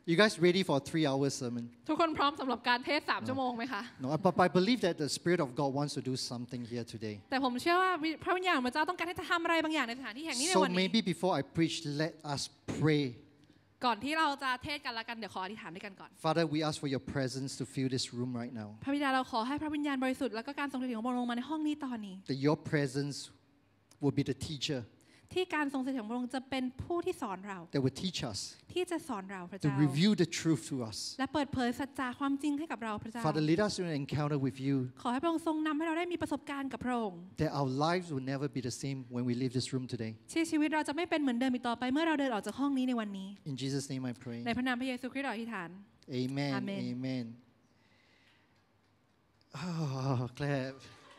You guys ready for a 3-hour sermon? ทุกคนพร้อมสำหรับการเทศ3 ชั่วโมงไหมคะ No, but I believe that the Spirit of God wants to do something here today. แต่ผมเชื่อว่าพระวิญญาณของพระเจ้าต้องการที่จะทำอะไรบางอย่างในสถานที่แห่งนี้ใน So วันนี้ maybe before I preach, let us pray. ก่อนที่เราจะเทศกันละกันเดี๋ยวขออธิษฐานด้วยกันก่อน Father, we ask for your presence to fill this room right now. พระบิดาเราขอให้พระวิญญาณบริสุทธิ์และก็การทรงสถิตของพระองค์ลงมาในห้องนี้ตอนนี้ That your presence will be the teacher ที่การทรงสถิตของพระองค์จะเป็นผู้ที่สอนเรา that will teach us, ที่จะสอนเราพระ to เจ้า reveal the truth to us. และเปิดเผยสัจจะความจริงให้กับเราพระเจ้า Father, lead us in an encounter with you ขอให้พระองค์ทรงนำให้เราได้มีประสบการณ์กับพระองค์ that our lives will never be the same when we leave this room today. ที่ชีวิตเราจะไม่เป็นเหมือนเดิมอีกต่อไปเมื่อเราเดินออกจากห้องนี้ในวันนี้ In Jesus' name I pray. ในพระนามพระเยซูคริสต์เราอธิษฐาน Amen. Amen. Amen. Oh, clap.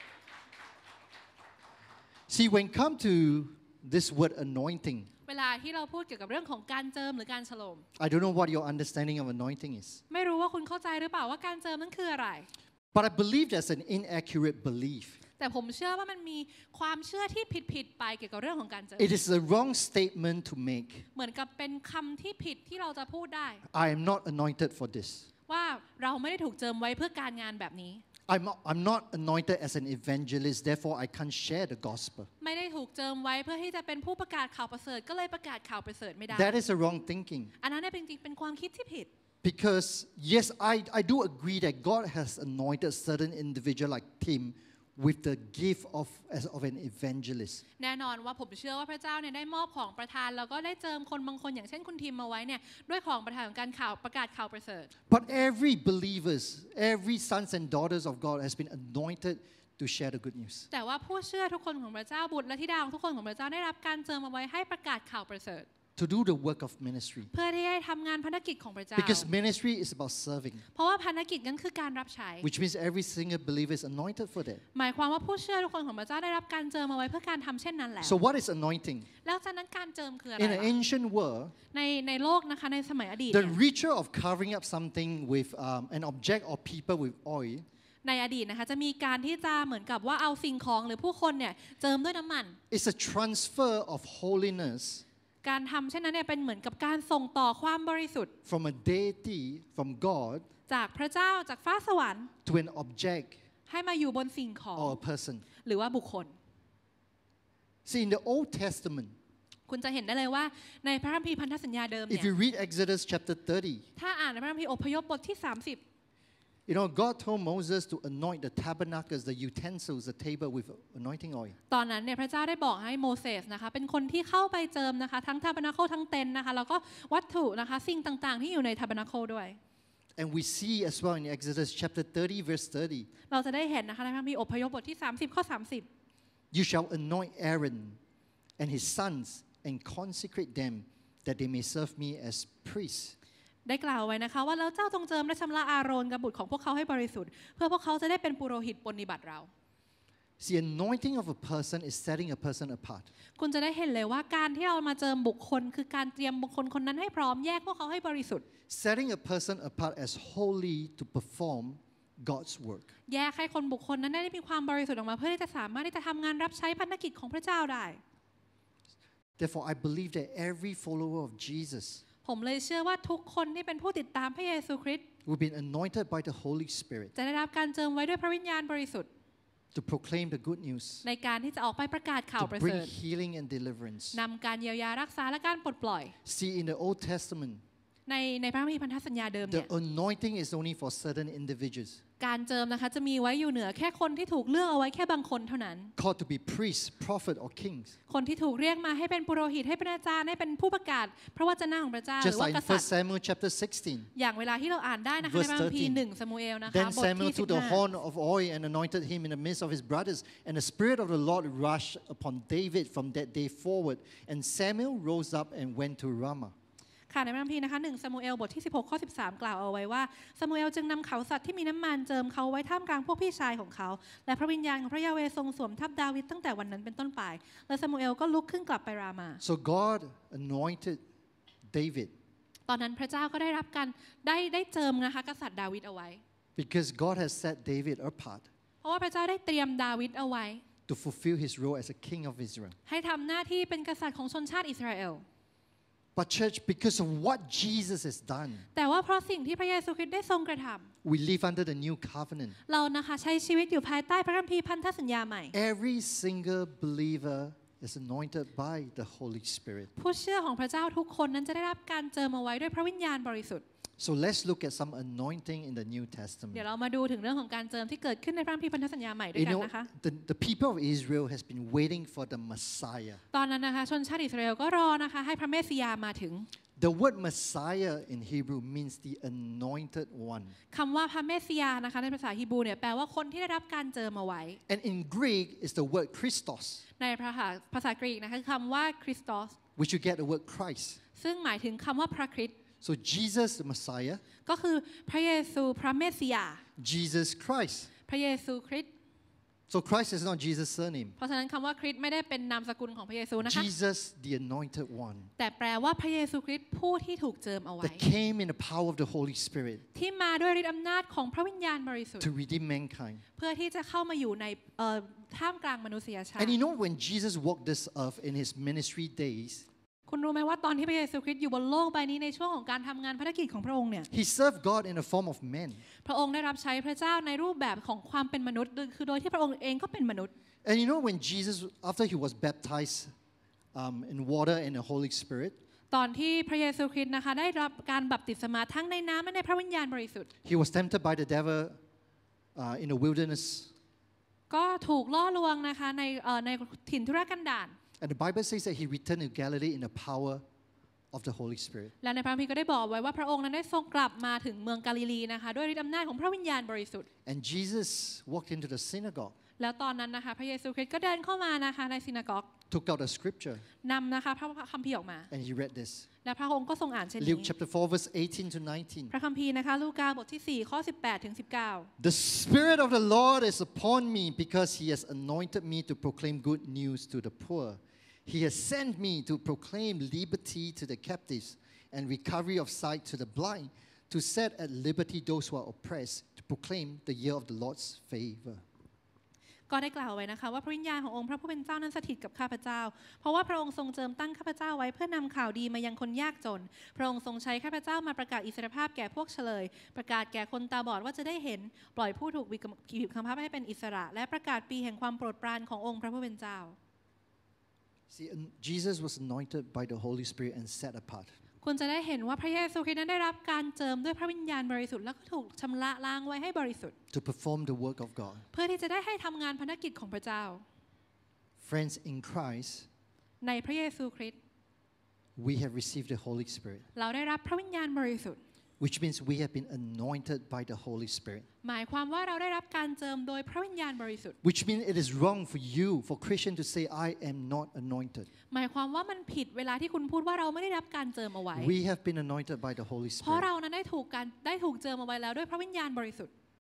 See, when come to this word anointing, เวลาที่เราพูดเกี่ยวกับเรื่องของการเจิมหรือการฉโลม I don't know what your understanding of anointing is. ไม่รู้ว่าคุณเข้าใจหรือเปล่าว่าการเจิมนั้นคืออะไร But I believe that's an inaccurate belief. แต่ผมเชื่อว่ามันมีความเชื่อที่ผิดไปเกี่ยวกับเรื่องของการเจิม It is a wrong statement to make. เหมือนกับเป็นคำที่ผิดที่เราจะพูดได้ I am not anointed for this. ว่าเราไม่ได้ถูกเจิมไว้เพื่อการงานแบบนี้ I'm not anointed as an evangelist, therefore I can't share the gospel. ไม่ได้ถูกเจิมไว้เพื่อที่จะเป็นผู้ประกาศข่าวประเสริฐก็เลยประกาศข่าวประเสริฐไม่ได้ That is a wrong thinking. อันนั้นเนี่ยจริงๆเป็นความคิดที่ผิด Because yes, I do agree that God has anointed certain individual like Tim with the gift of an evangelist. แน่นอนว่าผมเชื่อว่าพระเจ้าเนี่ยได้มอบของประทานแล้วก็ได้เจิมคนบางคนอย่างเช่นคุณทีมมาไว้เนี่ยด้วยของประทานของการประกาศข่าวประเสริฐ But every believers, every sons and daughters of God has been anointed to share the good news. แต่ว่าผู้เชื่อทุกคนของพระเจ้าบุตรและธิดาของทุกคนของพระเจ้าได้รับการเจิมมาไว้ให้ประกาศข่าวประเสริฐ To do the work of ministry. เพื่อที่จะทำงานภารกิจของพระเจ้า Because ministry is about serving. เพราะว่าภารกิจนั้นคือการรับใช้ Which means every single believer is anointed for that. หมายความว่าผู้เชื่อทุกคนของพระเจ้าได้รับการเจิมมาไว้เพื่อการทำเช่นนั้นแล้ว So what is anointing? แล้วจากนั้นการเจิมคืออะไร In an ancient world, ในโลกนะคะในสมัยอดีต the ritual of covering up something with an object or people with oil ในอดีตนะคะจะมีการที่จะเหมือนกับว่าเอาสิ่งของหรือผู้คนเนี่ยเจิมด้วยน้ำมัน is a transfer of holiness การทำเช่นนั้นเนี่ยเป็นเหมือนกับการส่งต่อความบริสุทธิ์ from a deity, from God, จากพระเจ้าจากฟ้าสวรรค์ to an object ให้มาอยู่บนสิ่งของ or a person. หรือว่าบุคคล See, in the Old Testament, คุณจะเห็นได้เลยว่าในพระคัมภีร์พันธสัญญาเดิมเนี่ if you read Exodus chapter 30, ถ้าอ่านในพระคัมภีร์อพยพบทที่ you know, God told Moses to anoint the tabernacles, the utensils, the table with anointing oil. 30ตอนนั้นเนี่ยพระเจ้าได้บอกให้โมเสสนะคะเป็นคนที่เข้าไปเจิมนะคะทั้งทาเบอร์นาเคิลทั้งเต็นท์นะคะแล้วก็วัตถุนะคะสิ่งต่างๆที่อยู่ในทาเบอร์นาเคิลด้วย And we see as well in Exodus chapter 30, verse 30, เราจะได้เห็นนะคะในพระคัมภีร์อพยพบทที่30ข้อ30 you shall anoint Aaron and his sons and consecrate them that they may serve me as priests. ได้กล่าวไว้นะคะว่าแล้วเจ้าจงเจิมและชำระอาโรนกับบุตรของพวกเขาให้บริสุทธิ์เพื่อพวกเขาจะได้เป็นปุโรหิตปฏิบัติเรา See, anointing of a person is setting a person apart. คุณจะได้เห็นเลยว่าการที่เรามาเจิมบุคคลคือการเตรียมบุคคลคนนั้นให้พร้อมแยกพวกเขาให้บริสุทธิ์ Setting a person apart as holy to perform God's work. แยกให้คนบุคคลนั้นได้มีความบริสุทธิ์ออกมาเพื่อที่จะสามารถที่จะทำงานรับใช้ภารกิจของพระเจ้าได้ Therefore, I believe that every follower of Jesus ผมเลยเชื่อว่าทุกคนที่เป็นผู้ติดตามพระเยซูคริสต์ will be anointed by the Holy Spirit จะได้รับการเจิมไว้ด้วยพระวิญญาณบริสุทธิ์ to proclaim the good news, ในการที่จะออกไปประกาศข่าว to ประเสริ bring ฐ healing and deliverance. นำการเยียวยารักษาและการปลดปล่อย See, in the Old Testament, ในพระคัมภีร์พันธสัญญาเดิม the เนี่ย anointing is only for certain individuals การเจิมนะคะจะมีไว้อยู่เหนือแค่คนที่ถูกเลือกเอาไว้แค่บางคนเท่านั้น called to be priests, prophet, or kings. คนที่ถูกเรียกมาให้เป็นปุโรหิตให้เป็นอาจารย์ให้เป็นผู้ประกาศพระวจนะของพระเจ้าห Just รือว่า like ก in ษัต 1 ริย์ Samuel chapter 16. อย่างเวลาที่เราอ่านได้นะคะใน Verse พระคัมภีร์ 13 1 ซามูเอลนะคะ Then บท Samuel ที่ took the horn of oil and anointed him in the midst of his brothers. And the Spirit of the Lord rushed upon David from that day forward. And Samuel rose up and went to Ramah. ค่ะในพระคัมภีร์นะคะ1 ซามูเอลบทที่16ข้อ13กล่าวเอาไว้ว่าซามูเอลจึงนำเขาสัตว์ที่มีน้ำมันเจิมเขาไว้ท่ามกลางพวกพี่ชายของเขาและพระวิญญาณของพระยาเวห์ทรงสวมทับดาวิดตั้งแต่วันนั้นเป็นต้นไปและซามูเอลก็ลุกขึ้นกลับไปรามา So God anointed David ตอนนั้นพระเจ้าก็ได้รับการได้เจิมนะคะกษัตริย์ดาวิดเอาไว้ because God has set David apart เพราะว่าพระเจ้าได้เตรียมดาวิดเอาไว้ to fulfill his role as a king of Israel. ให้ทำหน้าที่เป็นกษัตริย์ของชนชาติอิสราเอล But church, because of what Jesus has done, แต่ว่าเพราะสิ่งที่พระเยซูคริสต์ได้ทรงกระท we live under the new covenant. ำเรานะคะใช้ชีวิตอยู่ภายใต้พระคัมภีร์พันธสัญญาใหม่ Every single believer is anointed by the Holy Spirit. ผู้เชื่อของพระเจ้าทุกคนนั้นจะได้รับการเจิมเอาไว้ด้วยพระวิญญาณบริสุทธิ์ So let's look at some anointing in the New Testament. เดี๋ยวเรามาดูถึงเรื่องของการเจิมที่เกิดขึ้นในพระคัมภีร์พันธสัญญาใหม่ด้วย You กัน know, นะคะ the people of Israel has been waiting for the Messiah. ตอนนั้นนะคะชนชาติอิสราเอลก็รอนะคะให้พระเมสสิยามาถึง The word Messiah in Hebrew means the anointed one. คำว่าพระเมสสิยานะคะในภาษาฮีบรูเนี่ยแปลว่าคนที่ได้รับการเจิมเอาไว้ And in Greek is the word Christos, ในภาษากรีกนะคะคือคำว่าคริสตอส which you get the word Christ. ซึ่งหมายถึงคำว่าพระคริสต์ So Jesus the Messiah, ก็คือพระเยซูพระเมสสิยา Jesus Christ. พระเยซูคริสต์ So Christ is not Jesus' surname. เพราะฉะนั้นคำว่าคริสต์ไม่ได้เป็นนามสกุลของพระเยซูนะคะ Jesus, the anointed one, แต่แปลว่าพระเยซูคริสต์ผู้ที่ถูกเจิมเอาไว้ that came in the power of the Holy Spirit ที่มาด้วยฤทธิ์อำนาจของพระวิญญาณบริสุทธิ์ to redeem mankind. เพื่อที่จะเข้ามาอยู่ในท่ามกลางมนุษยชาติ And you know when Jesus walked this earth in his ministry days, คุณรู้ไหมว่าตอนที่พระเยซูคริสต์อยู่บนโลกใบนี้ในช่วงของการทำงานภารกิจของพระองค์เนี่ย he served God in the form of men. พระองค์ได้รับใช้พระเจ้าในรูปแบบของความเป็นมนุษย์คือโดยที่พระองค์เองก็เป็นมนุษย์ And you know when Jesus, after he was baptized in water and the Holy Spirit, ตอนที่พระเยซูคริสต์นะคะได้รับการบัพติศมาทั้งในน้ำและในพระวิญญาณบริสุทธิ์ he was tempted by the devil in the wilderness. ก็ถูกล่อลวงนะคะในถิ่นทุรกันดาร And the Bible says that he returned to Galilee in the power of the Holy Spirit. และในพระคัมภีร์ก็ได้บอกไว้ว่าพระองค์นั้นได้ทรงกลับมาถึงเมืองกาลิลีนะคะด้วยฤทธิ์อำนาจของพระวิญญาณบริสุทธิ์ And Jesus walked into the synagogue, แล้วตอนนั้นนะคะพระเยซูคริสต์ก็เดินเข้ามานะคะในซินาโกก took out a scripture, นำนะคะพระคัมภีร์ออกมา and he read this. และพระองค์ก็ทรงอ่านเช่น Luke นี้ chapter 4 verse 18 to 19. พระคัมภีร์นะคะลูกาบทที่4ข้อ18ถึง19 The Spirit of the Lord is upon me because he has anointed me to proclaim good news to the poor. He has sent me to proclaim liberty to the captives and recovery of sight to the blind, to set at liberty those who are oppressed, to proclaim the year of the Lord's favor. ก็ได้กล่าวไว้นะคะว่าพระวิญญาณขององค์พระผู้เป็นเจ้านั้นสถิตกับข้าพเจ้าเพราะว่าพระองค์ทรงเจิมตั้งข้าพเจ้าไว้เพื่อนำข่าวดีมายังคนยากจนพระองค์ทรงใช้ข้าพเจ้ามาประกาศอิสรภาพแก่พวกเฉลยประกาศแก่คนตาบอดว่าจะได้เห็นปล่อยผู้ถูกบีบคังคับให้เป็นอิสระและประกาศปีแห่งความโปรดปรานขององค์พระผู้เป็นเจ้า See, Jesus was anointed by the Holy Spirit and set apart. คุณจะได้เห็นว่าพระเยซูคริสต์นั้นได้รับการเจิมด้วยพระวิญญาณบริสุทธิ์แล้วก็ถูกชำระล้างไว้ให้บริสุทธิ์ To perform the work of God. เพื่อที่จะได้ให้ทำงานภารกิจของพระเจ้า Friends, in Christ, ในพระเยซูคริสต์ we have received the Holy Spirit, เราได้รับพระวิญญาณบริสุทธิ์ which means we have been anointed by the Holy Spirit. หมายความว่าเราได้รับการเจิมโดยพระวิญญาณบริสุทธิ์ Which means it is wrong for you, for Christian, to say, I am not anointed. หมายความว่ามันผิดเวลาที่คุณพูดว่าเราไม่ได้รับการเจิมเอาไว้ We have been anointed by the Holy เพราะ Spirit. เรานั้นได้ถูกเจิมเอาไว้แล้วด้วยพระวิญญาณบริสุทธิ์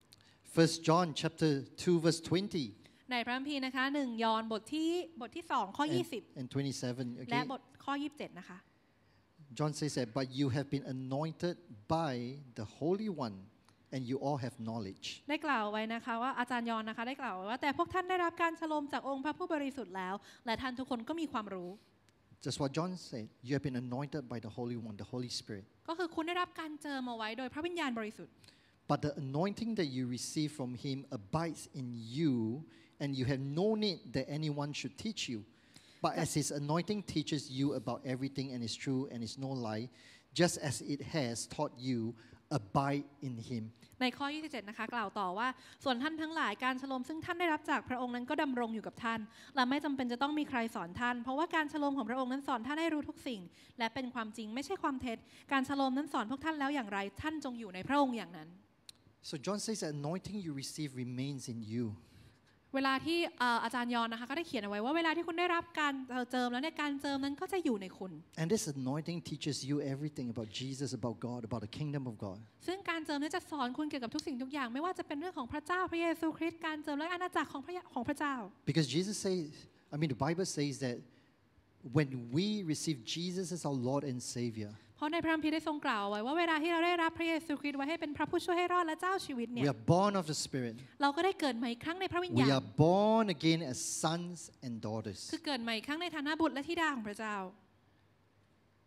1 John chapter 2 verse 20 ในพระคัมภีร์นะคะ1 ยอห์นบทที่2ข้อ and 27. 20 และ Okay? บทข้อ 27 นะคะ John says that, but you have been anointed by the Holy One, and you all have knowledge. ได้กล่าวไว้นะคะว่าอาจารย์ยอห์นนะคะได้กล่าวไว้ว่าแต่พวกท่านได้รับการฉโลมจากองค์พระผู้บริสุทธิ์แล้วและท่านทุกคนก็มีความรู้ Just what John said. You have been anointed by the Holy One, the Holy Spirit. ก็คือคุณได้รับการเจิมเอาไว้โดยพระวิญญาณบริสุทธิ์ But the anointing that you receive from Him abides in you, and you have no need that anyone should teach you. But as His anointing teaches you about everything and is true and is no lie, just as it has taught you, abide in Him. ในข้อ 27 นะคะกล่าวต่อว่าส่วนท่านทั้งหลายการฉโลมซึ่งท่านได้รับจากพระองค์นั้นก็ดำรงอยู่กับท่านและไม่จำเป็นจะต้องมีใครสอนท่านเพราะว่าการฉโลมของพระองค์นั้นสอนท่านให้รู้ทุกสิ่งและเป็นความจริงไม่ใช่ความเท็จการฉโลมนั้นสอนพวกท่านแล้วอย่างไรท่านจงอยู่ในพระองค์อย่างนั้น So John says the anointing you receive remains in you. เวลาที่อาจารย์ยอนนะคะก็ได้เขียนเอาไว้ว่าเวลาที่คุณได้รับการเจิมแล้วในการเจิมนั้นก็จะอยู่ในคุณ And this anointing teaches you everything about Jesus, about God, about the kingdom of God. ซึ่งการเจิมนั้นจะสอนคุณเกี่ยวกับทุกสิ่งทุกอย่างไม่ว่าจะเป็นเรื่องของพระเจ้าพระเยซูคริสต์การเจิมและอาณาจักรของพระเจ้า Because Jesus says, the Bible says that when we receive Jesus as our Lord and Savior, เพราะในพระคัมภีร์ได้ทรงกล่าวไว้ว่าเวลาที่เราได้รับพระเยซูคริสต์ไว้ให้เป็นพระผู้ช่วยให้รอดและเจ้าชีวิตเนี่ย we are born of the Spirit. เราก็ได้เกิดใหม่อีกครั้งในพระวิญ We ญาณ are born again as sons and daughters. คือเกิดใหม่อีกครั้งในฐานะบุตรและธิดาของพระเจ้า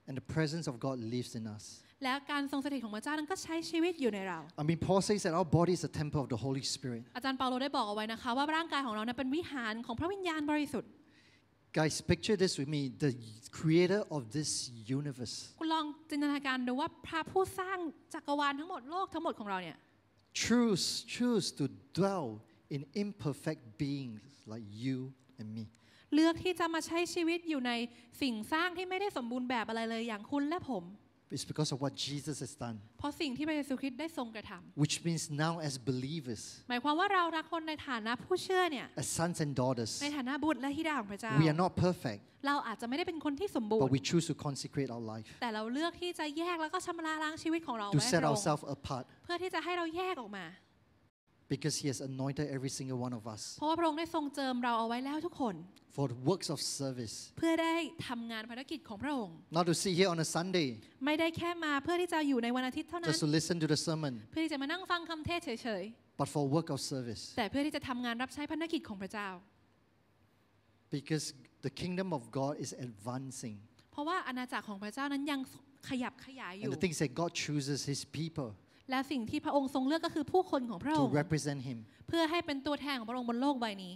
and the presence of God lives in us. แล้วการทรงสถิตของพระเจ้านั้นก็ใช้ชีวิตอยู่ในเรา I mean, Paul says that our body is a temple of the Holy Spirit. อาจารย์เปาโลได้บอกเอาไว้นะคะว่าร่างกายของเรานั้นเป็นวิหารของพระวิญญาณบริสุทธิ์ Guys, picture this with me: the creator of this universe คุณลองจินตนาการดูว่าพระผู้สร้างจักรวาลทั้งหมดโลกทั้งหมดของเราเนี่ย choose to dwell in imperfect beings like you and me. เลือกที่จะมาใช้ชีวิตอยู่ในสิ่งสร้างที่ไม่ได้สมบูรณ์แบบอะไรเลยอย่างคุณและผม It's because of what Jesus has done, เพราะสิ่งที่พระเยซูคริสต์ได้ทรงกระทำ which means now as believers, หมายความว่าเรารักคนในฐานะผู้เชื่อเนี่ย as sons and daughters, ในฐานะบุตรและธิดาของพระเจ้า we are not perfect, เราอาจจะไม่ได้เป็นคนที่สมบูร but ณ์ we choose to consecrate our life, แต่เราเลือกที่จะแยกแล้วก็ชำระล้างชีวิตของเรา to ไว้ set ตรง ourselves apart, เพื่อที่จะให้เราแยกออกมา because He has anointed every single one of us เพราะว่าพระองค์ได้ทรงเจิมเราเอาไว้แล้วทุกคน for the works of service, เพื่อได้ทำงานภารกิจของพระองค์ not to sit here on a Sunday ไม่ได้แค่มาเพื่อที่จะอยู่ในวันอาทิตย์เท่านั้น just to listen to the sermon, เพื่อที่จะมานั่งฟังคำเทศน์เฉย but for work of service, ๆแต่เพื่อที่จะทำงานรับใช้ภารกิจของพระเจ้า because the kingdom of God is advancing, เพราะว่าอาณาจักรของพระเจ้านั้นยังขยับขยายอ and ยู่ the thing is that God chooses His people และสิ่งที่พระองค์ทรงเลือกก็คือผู้คนของพระอ to งค์ represent Him. เพื่อให้เป็นตัวแทนของพระองค์บนโลกใบนี้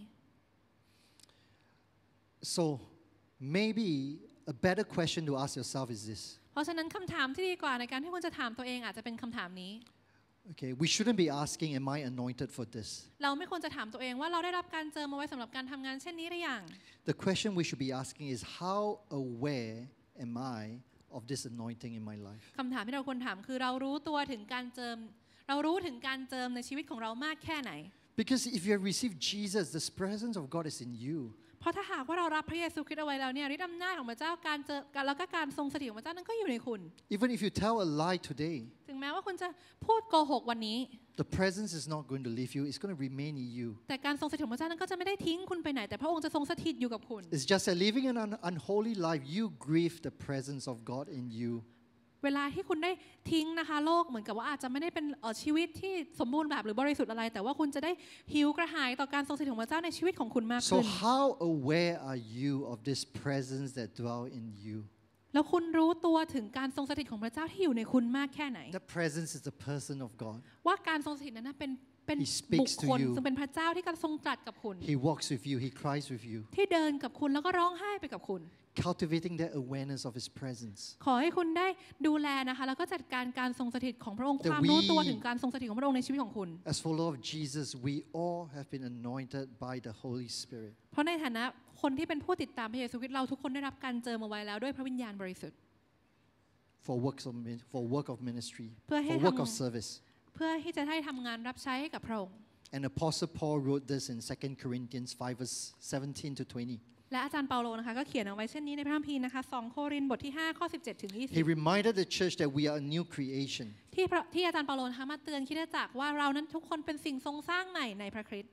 So maybe a better question to ask yourself is this: เพราะฉะนั้นคำถามที่ดีกว่าในการที่คุณจะถามตัวเองอาจจะเป็นคำถามนี้ Okay, we shouldn't be asking, "Am I anointed for this?" เราไม่ควรจะถามตัวเองว่าเราได้รับการเจิมมาไว้สำหรับการทำงานเช่นนี้หรือยัง The question we should be asking is, "How aware am I of this anointing in my life?" คำถามที่เราควรถามคือเรารู้ตัวถึงการเจิมเรารู้ถึงการเจิมในชีวิตของเรามากแค่ไหน Because if you have received Jesus, the presence of God is in you. เพราะถ้าหากว่าเรารับพระเยซูคริสต์เอาไว้แล้วเนี่ยฤทธิ์อำนาจของพระเจ้าการเจอแล้วก็การทรงสถิตของพระเจ้านั้นก็อยู่ในคุณ Even if you tell a lie today, ถึงแม้ว่าคุณจะพูดโกหกวันนี้ the presence is not going to leave you. It's going to remain in you. แต่การทรงสถิตของพระเจ้านั้นก็จะไม่ได้ทิ้งคุณไปไหนแต่พระองค์จะทรงสถิตอยู่กับคุณ It's just that living an unholy life, you grieve the presence of God in you. เวลาที่คุณได้ทิ้งนะคะโลกเหมือนกับว่าอาจจะไม่ได้เป็นชีวิตที่สมบูรณ์แบบหรือบริสุทธิ์อะไรแต่ว่าคุณจะได้หิวกระหายต่อการทรงสถิตของพระเจ้าในชีวิตของคุณมาก So ขึ้น how aware are you of this presence that dwell in you? แล้วคุณรู้ตัวถึงการทรงสถิตของพระเจ้าที่อยู่ในคุณมากแค่ไหน That presence is the person of God. ว่าการทรงสถิตนั้นเป็น He speaks บุคคล to you. ซึ่งเป็นพระเจ้าที่กำลังทรงตรัสกับคุณ He walks with you. He cries with you. ที่เดินกับคุณแล้วก็ร้องไห้ไปกับคุณ Cultivating that awareness of His presence. ขอให้คุณได้ดูแลนะคะแล้วก็จัดการการทรงสถิตของพระองค์ That ความรู้ตัวถึงการทรงสถิตของพระองค์ในชีวิตของคุณ As followers of Jesus, we all have been anointed by the Holy Spirit เพราะในฐานะคนที่เป็นผู้ติดตามพระเยซูคริสต์เราทุกคนได้รับการเจิมเอาไว้แล้วด้วยพระวิญญาณบริสุทธิ์ for work of ministry, เพื่อให้ for work of ทำ service. เพื่อที่จะได้ทำงานรับใช้ให้กับพระองค์ And Apostle Paul wrote this in 2 Corinthians 5 verse 17 to 20. และอาจารย์เปาโลนะคะก็เขียนเอาไว้เช่นนี้ในพระคัมภีร์นะคะ2 โครินธ์บทที่5ข้อ17ถึง He reminded the church that we are a new creation. 20ที่อาจารย์เปาโลนะคะมาเตือนคริสตจักรว่าเรานั้นทุกคนเป็นสิ่งทรงสร้างใหม่ในพระคริสต์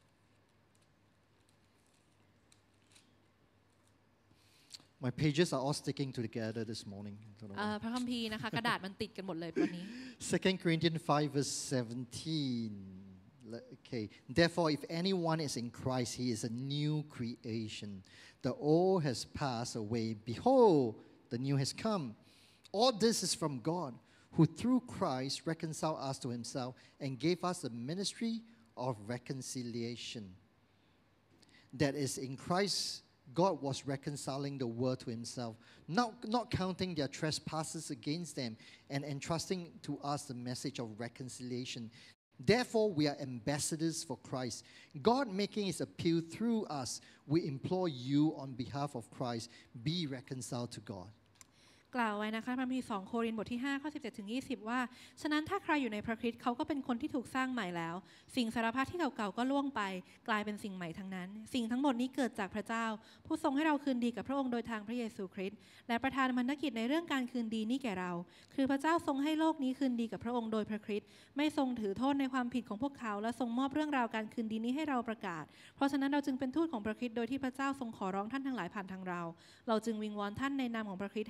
My pages are all sticking together this morning. I don't know why. พระคัมภีร์นะคะกระดาษมันติดกันหมดเลยวันนี้ 2 Corinthians 5 verse 17. Okay. Therefore, if anyone is in Christ, he is a new creation. The old has passed away. Behold, the new has come. All this is from God, who through Christ reconciled us to Himself and gave us the ministry of reconciliation. That is, in Christ, God was reconciling the world to Himself, not counting their trespasses against them, and entrusting to us the message of reconciliation. Therefore, we are ambassadors for Christ. God making His appeal through us, we implore you on behalf of Christ, be reconciled to God. กล่าวไว้นะคะพระคัมภีร์2 โครินธ์บทที่5ข้อ17ถึง20ว่าฉะนั้นถ้าใครอยู่ในพระคริสต์เขาก็เป็นคนที่ถูกสร้างใหม่แล้วสิ่งสารพัดที่เก่าๆก็ล่วงไปกลายเป็นสิ่งใหม่ทั้งนั้นสิ่งทั้งหมดนี้เกิดจากพระเจ้าผู้ทรงให้เราคืนดีกับพระองค์โดยทางพระเยซูคริสต์และประทานพันธกิจในเรื่องการคืนดีนี้แก่เราคือพระเจ้าทรงให้โลกนี้คืนดีกับพระองค์โดยพระคริสต์ไม่ทรงถือโทษในความผิดของพวกเขาและทรงมอบเรื่องราวการคืนดีนี้ให้เราประกาศเพราะฉะนั้นเราจึงเป็นทูตของพระคริสต์โดยที่พระเจ้าทรงขอร้องท่านทั้งหลายผ่านทางเราจึงวิงวอนท่านในนามของพระคริสต์ให้คืนดี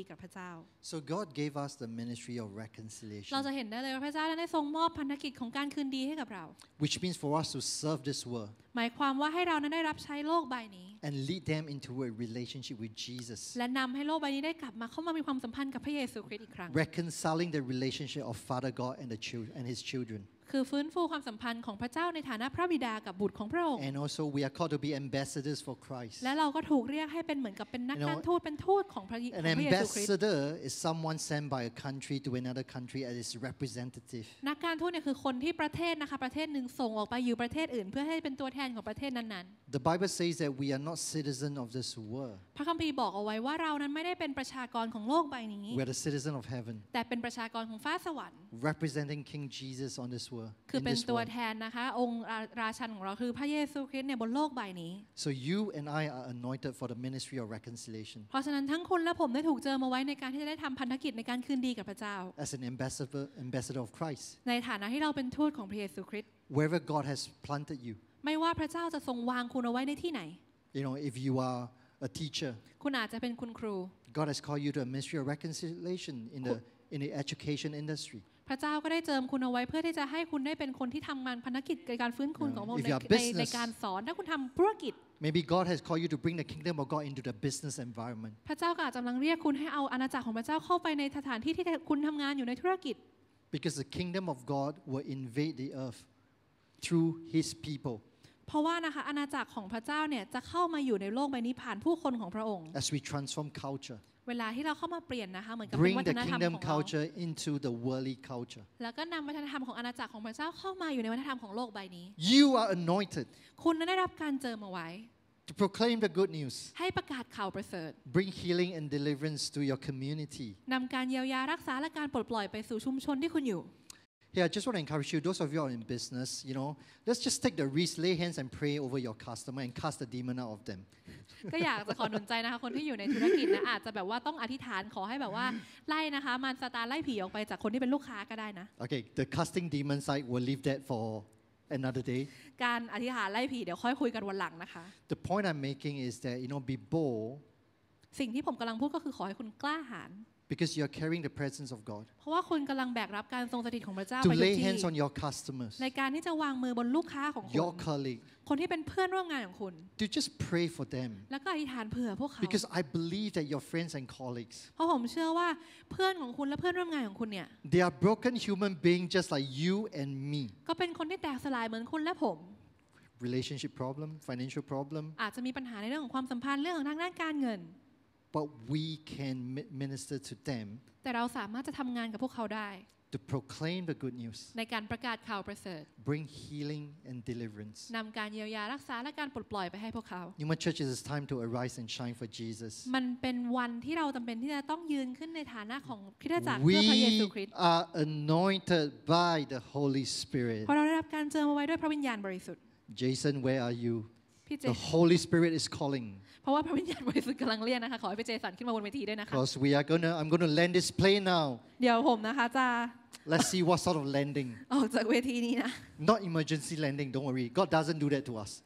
กับพระเจ้า So God gave us the ministry of reconciliation, เราจะเห็นได้เลยว่าพระเจ้าได้ทรงมอบพันธกิจของการคืนดีให้กับเรา which means for us to serve this world หมายความว่าให้เรานั้นได้รับใช้โลกใบนี้ and lead them into a relationship with Jesus, และนำให้โลกใบนี้ได้กลับมาเข้ามามีความสัมพันธ์กับพระเยซูคริสต์อีกครั้ง reconciling the relationship of Father God and His children. คือฟื้นฟูความสัมพันธ์ของพระเจ้าในฐานะพระบิดากับบุตรของพระองค์ And also we are called to be ambassadors for Christ. และเราก็ถูกเรียกให้เป็นเหมือนกับเป็นนักการทูตเป็นทูตของพระเย An ซูคริสต์ ambassador is someone sent by a country to another country as its representative. นักการทูตเนี่ยคือคนที่ประเทศนะคะประเทศหนึ่งส่งออกไปอยู่ประเทศอื่นเพื่อให้เป็นตัวแทนของประเทศนั้น The Bible says that we are not citizens of this world. ๆพระคัมภีร์บอกเอาไว้ว่าเรานั้นไม่ได้เป็นประชากรของโลกใบนี้ We are the citizen of heaven, แต่เป็นประชากรของฟ้าสวรรค์ representing King Jesus on this world. คือ in เป็น this ตัว world. แทนนะคะองค์ราชันของเราคือพระเยซูคริสต์เนี่ยบนโลกใบนี้ So you and I are anointed for the ministry of reconciliation. เพราะฉะนั้นทั้งคุณและผมได้ถูกเจิมมาไว้ในการที่จะได้ทำพันธกิจในการคืนดีกับพระเจ้า As an ambassador of Christ, ในฐานะที่เราเป็นทูตของพระเยซูคริสต์ wherever God has planted you. ไม่ว่าพระเจ้าจะทรงวางคุณเอาไว้ในที่ไหน You know, if you are a teacher, คุณอาจจะเป็นคุณครู God has called you to a ministry of reconciliation in the education industry. พระเจ้าก็ได้เจิมคุณเอาไว้เพื่อที่จะให้คุณได้เป็นคนที่ทำงานพันธกิจในการฟื้นฟูของพระองค์ในการสอนถ้าคุณทำธุรกิจ Maybe God has called you to bring the kingdom of God into the business environment. พระเจ้าก็อาจจะกำลังเรียกคุณให้เอาอาณาจักรของพระเจ้าเข้าไปในสถานที่ที่คุณทำงานอยู่ในธุรกิจ Because the kingdom of God will invade the earth through His people เพราะว่านะคะอาณาจักรของพระเจ้าเนี่ยจะเข้ามาอยู่ในโลกใบนี้ผ่านผู้คนของพระองค์ as we transform culture. เวลาที่เราเข้ามาเปลี่ยนนะคะเหมือนกับเป็น Bring วัฒ the นธรรม kingdom ของเรา culture into the worldly culture. แล้วก็นำวัฒนธรรมของอาณาจักรของพระเจ้าเข้ามาอยู่ในวัฒนธรรมของโลกใบนี้ You are anointed คุณนั้นได้รับการเจิมเอาไว้ to proclaim the good news, ให้ประกาศข่าวประเสริฐ bring healing and deliverance to your community. นำการเยียวยารักษาและการปลดปล่อยไปสู่ชุมชนที่คุณอยู่ Hey, I just want to encourage you, those of you who are in business, you know, let's just take the risk, lay hands and pray over your customer and cast the demon out of them. ก็อยากจะขอหนุนใจนะคะคนที่อยู่ในธุรกิจนะอาจจะแบบว่าต้องอธิษฐานขอให้แบบว่าไล่นะคะมารซาตานไล่ผีออกไปจากคนที่เป็นลูกค้าก็ได้นะ Okay, the casting demon side, we'll leave that for another day. การอธิษฐานไล่ผีเดี๋ยวค่อยคุยกันวันหลังนะคะ The point I'm making is that, you know, be bold สิ่งที่ผมกำลังพูดก็คือขอให้คุณกล้าหาญ because you're carrying the presence of God. เพราะว่าคุณกำลังแบกรับการทรงสถิตของพระเจ้า To ไปทุก lay ที่ hands on your customers, ในการที่จะวางมือบนลูกค้าของคุณ your colleague, คนที่เป็นเพื่อนร่วมงานของคุณ to just pray for them. แล้วก็อธิษฐานเผื่อพวกเขา Because I believe that your friends and colleagues, เพราะผมเชื่อว่าเพื่อนของคุณและเพื่อนร่วมงานของคุณเนี่ย they are broken human beings just like you and me. ก็เป็นคนที่แตกสลายเหมือนคุณและผม Relationship problem, financial problem, อาจจะมีปัญหาในเรื่องของความสัมพันธ์เรื่องของทางด้านการเงิน but we can minister to them แต่เราสามารถจะทำงานกับพวกเขาได้ to proclaim the good news, ในการประกาศข่าวประเสริฐ bring healing and deliverance. นำการเยียวยารักษาและการปลดปล่อยไปให้พวกเขา Human Church, it is time to arise and shine for Jesus. มันเป็นวันที่เราจำเป็นที่จะต้องยืนขึ้นในฐานะของคริสตจักรเพื่อพระเยซู We คริสต์ are anointed by the Holy Spirit. เพราะเราได้รับการเจิมเอาไว้ด้วยพระวิญญาณบริสุทธิ์ Jason, where are you? พี่เจ The Holy Spirit is calling. เพราะว่าพระวิญญาณบริสุทธิ์กำลังเรียกนะคะขอให้พี่เจสันขึ้นมาบนเวทีด้วยนะคะ Because I'm going to land this plane now. เดี๋ยวผมนะคะจะ Let's see what sort of landing. ออกจากเวทีนี้นะ Not emergency landing, don't worry. God doesn't do that to us.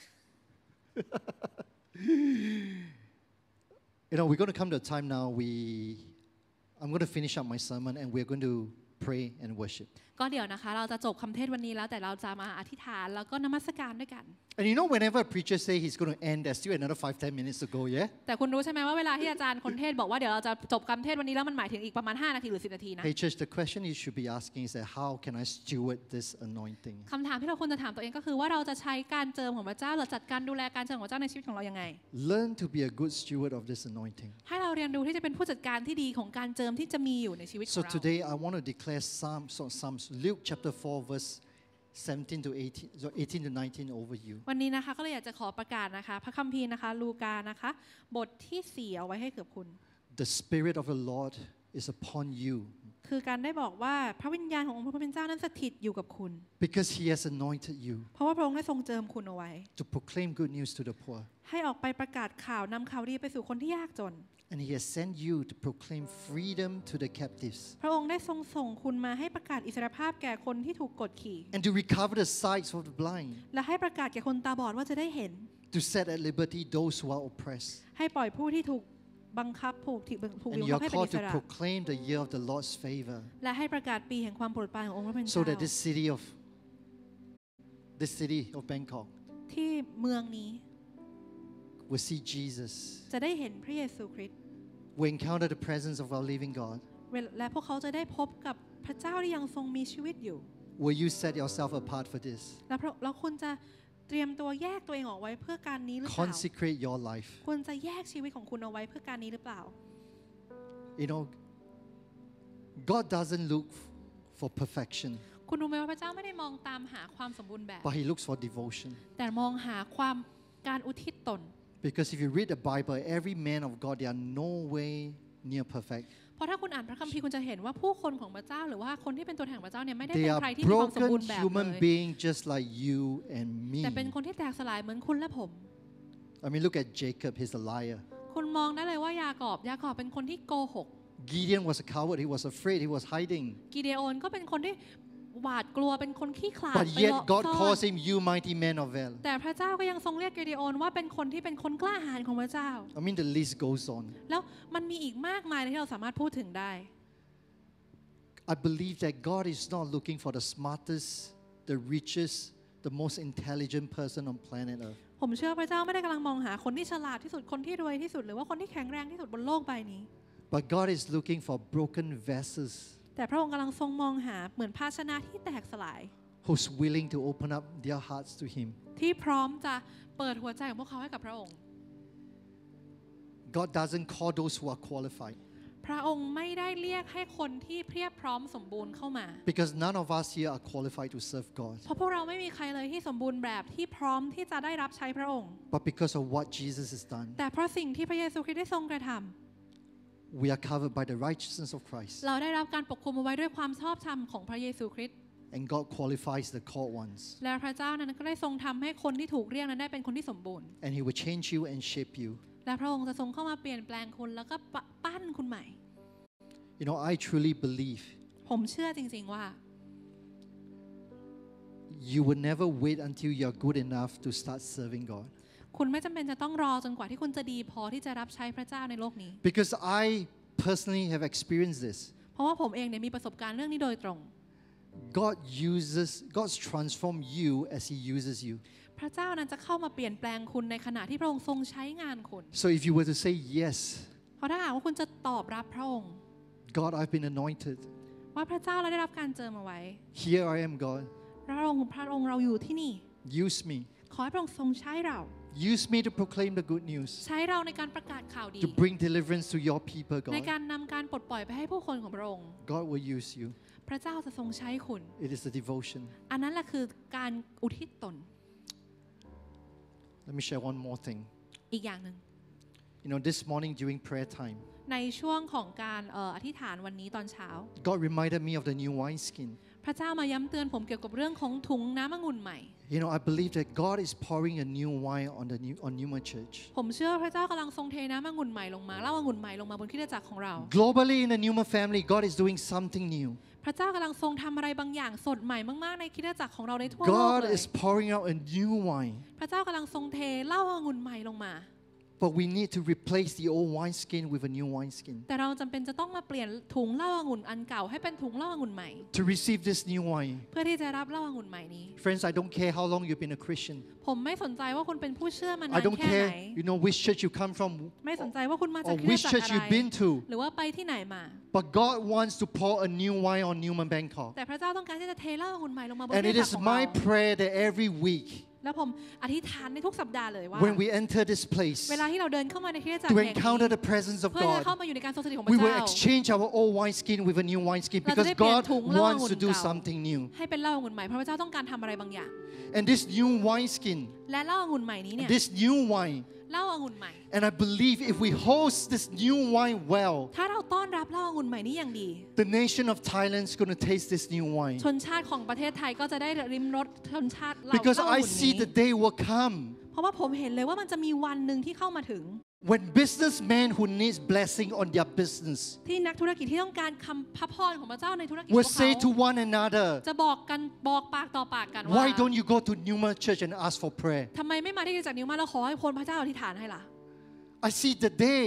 You know, we're going to come to a time now I'm going to finish up my sermon and we're going to pray and worship. ก็เดี๋ยวนะคะเราจะจบคำเทศวันนี้แล้วแต่เราจะมาอธิษฐานแล้วก็นมัสการด้วยกัน And you know, whenever a preacher say he's going to end, there's still another 5-10 minutes to go, yeah? แต่คุณรู้ใช่ไหมว่าเวลาที่อาจารย์คนเทศบอกว่าเดี๋ยวเราจะจบคำเทศวันนี้แล้วมันหมายถึงอีกประมาณ5นาทีหรือ10นาทีนะ Hey church, the question you should be asking is that how can I steward this anointing? คำถามที่เราควรจะถามตัวเองก็คือว่าเราจะใช้การเจิมของพระเจ้าหรือจัดการดูแลการเจิมของพระเจ้าในชีวิตของเรายังไง Learn to be a good steward of this anointing. ให้เราเรียนรู้ที่จะเป็นผู้จัดการที่ดีของการเจิมที่จะมีอยู่ในชีวิตของ So เรา today I want to declare Psalms, Luke chapter 4 verse 17 to 18, so 18 to 19 over you. วันนี้นะคะก็เลยอยากจะขอประกาศนะคะพระคัมภีร์นะคะลูกานะคะบทที่4เอาไว้ให้กับคุณ The Spirit of the Lord is upon you คือการได้บอกว่าพระวิญญาณขององค์พระผู้เป็นเจ้านั้นสถิตอยู่กับคุณ because He has anointed you เพราะว่าพระองค์ได้ทรงเจิมคุณเอาไว้ to proclaim good news to the poor. ให้ออกไปประกาศข่าวนำข่าวดีไปสู่คนที่ยากจน And He has sent you to proclaim freedom to the captives พระองค์ได้ทรงส่งคุณมาให้ประกาศอิสรภาพแก่คนที่ถูกกดขี่ and to recover the sight of the blind, และให้ประกาศแก่คนตาบอดว่าจะได้เห็น to set at liberty those who are oppressed, ให้ปล่อยผู้ที่ถูกบังคับถูก And บัง you คับ are ให้เป็น called อิส to ระ proclaim the year of the Lord's favor และให้ประกาศปีแห่งความโปรดปรานขององค์พระผู้เป็น so เจ้า that this city of Bangkok ที่เมืองนี้ will see Jesus, จะได้เห็นพระเยซูคริสต์ will encounter the presence of our living God. และพวกเขาจะได้พบกับพระเจ้าที่ยังทรงมีชีวิตอยู่ Will you set yourself apart for this? แล้วคุณจะเตรียมตัวแยกตัวเองออกไว้เพื่อการนี้หรือเปล่า Consecrate your life. คุณจะแยกชีวิตของคุณเอาไว้เพื่อการนี้หรือเปล่า You know, God doesn't look for perfection, คุณรู้ไหมว่าพระเจ้าไม่ได้มองตามหาความสมบูรณ์แบบ but He looks for devotion. แต่มองหาการอุทิศตน Because if you read the Bible, every man of God, they are no way near perfect. เพราะถ้าคุณอ่านพระคัมภีร์คุณจะเห็นว่าผู้คนของพระเจ้าหรือว่าคนที่เป็นตัวแทนของพระเจ้าเนี่ยไม่ได้ They เป็น are ใครที่มีความสมบูร broken ณ์แบบ human เลย beings just like you and me. แต่เป็นคนที่แตกสลายเหมือนคุณและผม I mean, look at Jacob. He's a liar. คุณมองได้เลยว่ายากอบเป็นคนที่โกหก Gideon was a coward. He was afraid. He was hiding. กิเดโอนก็เป็นคนที่หวาดกลัวเป็นคนขี้ขลาด But ไป yet หลบ God ซ่อน calls him, "You mighty man of valor." แต่พระเจ้าก็ยังทรงเรียกกิเดโอนว่าเป็นคนที่เป็นคนกล้าหาญของพระเจ้า I mean, the list goes on. แล้วมันมีอีกมากมายที่เราสามารถพูดถึงได้ I believe that God is not looking for the smartest, the richest, the most intelligent person on planet Earth. ผมเชื่อพระเจ้าไม่ได้กำลังมองหาคนที่ฉลาดที่สุดคนที่รวยที่สุดหรือว่าคนที่แข็งแรงที่สุดบนโลกใบนี้ But God is looking for broken vessels แต่พระองค์กำลังทรงมองหาเหมือนภาชนะที่แตกสลาย who's willing to open up their hearts to Him. ที่พร้อมจะเปิดหัวใจของพวกเขาให้กับพระองค์ God doesn't call those who are qualified พระองค์ไม่ได้เรียกให้คนที่เพียบพร้อมสมบูรณ์เข้ามา because none of us here are qualified to serve God. เพราะพวกเราไม่มีใครเลยที่สมบูรณ์แบบที่พร้อมที่จะได้รับใช้พระองค์ But because of what Jesus has done, แต่เพราะสิ่งที่พระเยซูคริสต์ได้ทรงกระทำ we are covered by the righteousness of Christ. เราได้รับการปกคุมเอาไว้ด้วยความชอบธรรมของพระเยซูคริสต์ And God qualifies the called ones. และพระเจ้านั้นก็ได้ทรงทำให้คนที่ถูกเรียกนั้นได้เป็นคนที่สมบูรณ์ And He will change you and shape you. และพระองค์จะทรงเข้ามาเปลี่ยนแปลงคุณแล้วก็ปั้นคุณใหม่ You know, I truly believe ผมเชื่อจริงๆว่า you will never wait until you are good enough to start serving God. คุณไม่จำเป็นจะต้องรอจนกว่าที่คุณจะดีพอที่จะรับใช้พระเจ้าในโลกนี้ Because I personally have experienced this. เพราะว่าผมเองเนี่ยมีประสบการณ์เรื่องนี้โดยตรง God's transformed you as He uses you. พระเจ้านั้นจะเข้ามาเปลี่ยนแปลงคุณในขณะที่พระองค์ทรงใช้งานคุณ So if you were to say yes, เพราะถ้าหากว่าคุณจะตอบรับพระองค์ God, I've been anointed. ว่าพระเจ้าเราได้รับการเจิมเอาไว้ Here I am, God. พระองค์เราอยู่ที่นี่ Use me. ขอให้พระองค์ทรงใช้เรา Use me to proclaim the good news. ใช้เราในการประกาศข่าวดี To bring deliverance to your people, ใน God. การนำการปลดปล่อยไปให้ผู้คนของพระองค์ God will use you. พระเจ้าจะทรงใช้คุณ It is the devotion. อันนั้นแหละคือการอุทิศตน Let me share one more thing. อีกอย่างหนึ่ง You know, this morning during prayer time, ในช่วงของการอธิษฐานวันนี้ตอนเช้า God reminded me of the new wineskin. พระเจ้ามาย้ำเตือนผมเกี่ยวกับเรื่องของถุงน้ำองุ่นใหม่ You know, I believe that God is pouring a new wine on Newman Church. ผมเชื่อพระเจ้ากำลังทรงเทน้ำองุ่นใหม่ลงมาเหล้าองุ่นใหม่ลงมาบนคริสตจักรของเรา Globally in the Newman family, God is doing something new. พระเจ้ากำลังทรงทำอะไรบางอย่างสดใหม่มากๆในคริสตจักรของเราในทั่วโลก God เลย is pouring out a new wine. พระเจ้ากำลังทรงเทเหล้าองุ่นใหม่ลงมา But we need to replace the old wineskin with a new wineskin. แต่เราจำเป็นจะต้องมาเปลี่ยนถุงเหล้าองุ่นอันเก่าให้เป็นถุงเหล้าองุ่นใหม่ To receive this new wine. เพื่อที่จะรับเหล้าองุ่นใหม่นี้ Friends, I don't care how long you've been a Christian. ผมไม่สนใจว่าคุณเป็นผู้เชื่อมานาน I don't แค่ไหน care, you know, which church you come from ไม่สนใจว่าคุณมาจาก or คริส which ตจักร church อะไร you've been to. หรือว่าไปที่ไหนมา But God wants to pour a new wine on Newman Bangkok. แต่พระเจ้าต้องการที่จะเทเหล้าองุ่นใหม่ลงมาบนค And ริส it ตจัก is รของเรา my prayer that every week, แล้วผมอธิษฐานในทุกสัปดาห์เลยว่า when we enter this place, เวลาที่เราเดินเข้ามาในคริสตจักร to แห่ง encounter นี้ the presence of เพื่อจะเข้า God, มาอยู่ในการทรงสถิตของพ we ระ will เจ้า exchange our old wineskin with a new wineskin เราจะ because ได้เปลี่ยน God ถุงเหล้า wants องุ่ to น do เก่า something new. ให้เป็นเหล้าองุ่นใหม่เพราะพระเจ้าต้องการทำอะไรบางอย่าง And this new wineskin, และเหล้าองุ่นใหม่นี้เนี่ย this new wine, เหล้าองุ่นใหม่ and I believe if we host this new wine well, ถ้าเราต้อนรับเหล้าองุ่นใหม่นี้อย่างดี the nation of Thailand is going to taste this new wine. ชนชาติของประเทศไทยก็จะได้ริมรสชนชาติเหล้า Because องุ่ I น see นี้ the day will come เพราะว่าผมเห็นเลยว่ามันจะมีวันหนึ่งที่เข้ามาถึง when businessmen who needs blessing on their business ที่นักธุรกิจที่ต้องการคำพระพรของพระเจ้าในธุรกิจ will ของ say เขา to one another, จะบอกปากต่อปากกันว่า why don't you go to Newman Church and ask for prayer? ทำไมไม่มาที่คริสตจักรนิวมาแล้วขอให้คนพระเจ้าอธิษฐานให้ล่ะ I see the day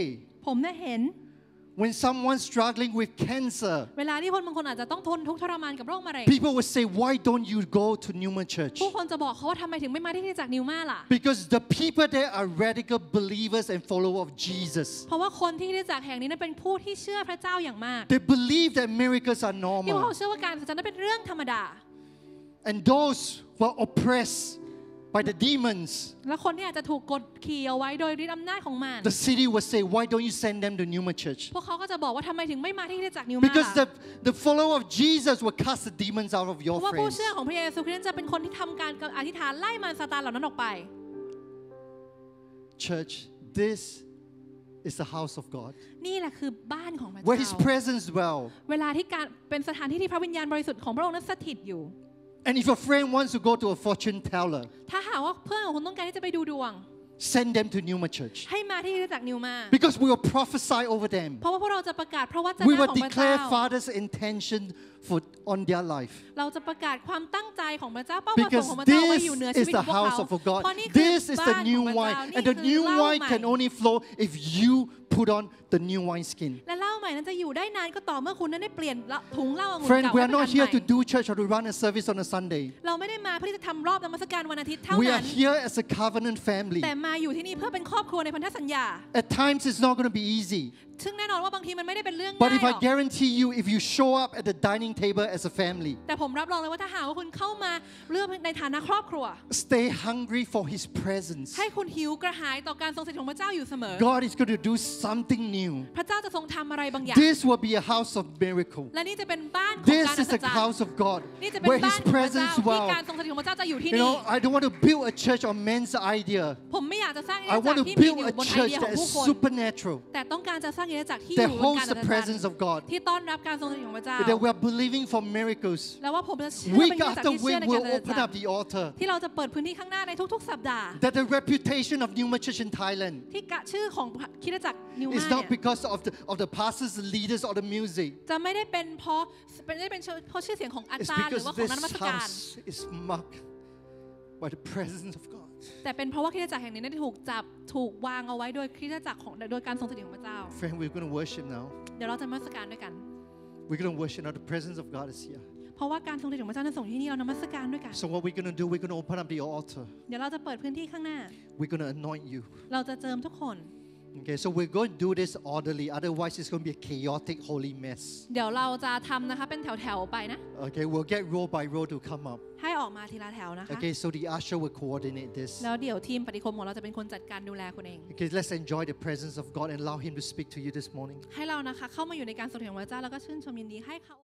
ผมได้เห็น when someone's struggling with cancer เวลาที่คนบางคนอาจจะต้องทนทุกข์ทรมานกับโรคมะเร็ง people would say why don't you go to Newman Church ผู้คนจะบอกเขาว่าทำไมถึงไม่มาที่คริสตจักรนิวมาล่ะ because the people there are radical believers and followers of Jesus เพราะว่าคนที่คริสตจักรแห่งนี้นั้นเป็นผู้ที่เชื่อพระเจ้าอย่างมาก they believe that miracles are ที่พวก normal เขาเชื่อว่าการสัจจ์นั้นเป็นเรื่องธรรมดา and those who are oppressed by the demons และคนที่อาจจะถูกกดขี่เอาไว้โดยฤทธิ์อำนาจของมาร the city would say why don't you send them to Newman Church พวกเขาก็จะบอกว่าทำไมถึงไม่มาที่คริสตจักรนิวมา because ล่ะ the follower of Jesus will cast the demons out of เพ your ราะว่าผู้ friends เชื่อของพระเยซูคริสต์จะเป็นคนที่ทำการอธิษฐานไล่มารซาตานเหล่านั้นออกไป church this is the house of God นี่แหละคือบ้านของพระ where His เจ้า presence dwell เวลาที่การเป็นสถานที่ที่พระวิญญาณบริสุทธิ์ของพระองค์นั้นสถิตอยู่ and if a friend wants to go to a fortune teller ถ้าหากว่าเพื่อนของคุณต้องการที่จะไปดูดวง send them to Newman Church ให้มาที่คริสตจักรนิวมา because we will prophesy over them เพราะว่าพวกเราจะประกาศพระวจนะ we ข will องพระเจ้า declare Father's intention on their life เราจะประกาศความตั้งใจของพระเจ้าเป้าประสง because ค์ของพระเจ้าไว้ this อยู่เหนือ is ชีวิตข the องพวก house เขา of God เพราะนี่คือ this is the บ้านข new องพระ wine เจ้า and นี่ the คือ new เหล้า wine ใหม่ can only flow if you put on the new wine skin และเหล้าใหม่นั้นจะอยู่ได้นานก็ต่อเมื่อคุณนั้นได้เปลี่ยนถุงเหล้าองุ่น friend เก่า we ให้ are เป็น not อัน here ใหม่ to do church or to run a service on a Sunday เราไม่ได้มาเพื่อที่จะทำรอบนมัสการวันอาทิตย์เท่า we นั้ are น here as a covenant family แต่มาอยู่ที่นี่เพื่อเป็นครอบครัวในพันธสัญญา at times it's not going to be easy ซึ่งแน่นอนว่าบางทีมันไม่ได้เป็นเรื่อง but ง่าย if หร I อก guarantee you if you show up at the dining table as a family แต่ผมรับรองเลยว่าถ้าหากว่าคุณเข้ามาเรื่องในฐานะครอบครัว stay hungry for His presence ให้คุณหิวกระหายต่อการทรงสถิตของพระเจ้าอยู่เสมอ God is going to do something new พระเจ้าจะทรงทำอะไรบางอย่าง this will be a house of miracle และนี่จะเป็นบ้านของ this การ is อัศ the จรรย์ house of God นี่จะเป็น where บ้า His นของพระเจ้า presence ที่ dwell การทรงสถิตของพระเจ้าจะอยู่ที่ you นี่ know I don't want to build a church on men's idea ผมไม่อยากจะสร้างคริส I ตจั want กร to ที่มีอ build ยู่ a บนไอ church เดียของ that ผู้ is คน supernatural แต่ต้องการจะสร้างคริสตจักรที่อ that ยู่บน holds การอั the ศจรรย์ presence of God ที่ต้อนรับการทรงสถิตของพระเจ้า that we are believing for miracles แล้วว่าผมจะเชื่อเป็น week คริสตจักร after ที่เชื่อ week ในการ we'll อัศ open จรร up ย์ the altar ที่เราจะเปิดพื้นที่ข้างหน้าในทุกๆสัปดาห์ that the reputation of Newman Church in Thailand ที่ชื่อของคริสตจักรนิวมา is เนี่ not ย because of the pastors the leaders or the music จะไม่ได้เป็นเพราะชื่อเสียงของอา it's จารย์หรือ because ว่าของนัก this นมัสการ house is marked by the presence of God แต่เป็นเพราะว่าคริสตจักรแห่งนี้ได้ถูกวางเอาไว้โดยคริสตจักรของโดยการทรงสถิตของพระเจ้า friend we're going to worship now เดี๋ยวเราจะนมัสการด้วยกัน we're going to worship now the presence of God is here เพราะว่าการทรงสถิตของพระเจ้านั้นส่งที่นี่เรานมัสการด้วยกัน so what we're going to do we're going to open up the altar เดี๋ยวเราจะเปิดพื้นที่ข้างหน้า we're going to anoint you เราจะเจิมทุกคน okay so we're going to do this orderly otherwise it's going to be a chaotic holy mess เดี๋ยวเราจะทำนะคะเป็นแถวๆไปนะ okay we'll get row by row to come up ให้ออกมาทีละแถวนะคะ okay so the usher will coordinate this แล้วเดี๋ยวทีมปฏิคมของเราจะเป็นคนจัดการดูแลคุณเอง okay let's enjoy the presence of God and allow Him to speak to you this morning ให้เรานะคะเข้ามาอยู่ในการทรงสถิตของพระเจ้าแล้วก็ชื่นชมยินดีให้เขา